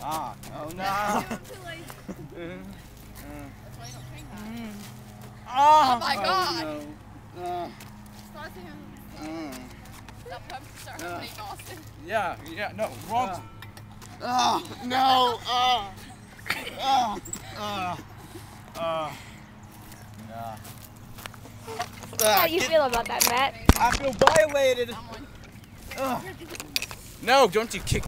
Ah, oh no. Oh my God! No. Yeah, no, wrong. Oh, no! How do you feel about that, Matt? I feel violated. No, don't you kick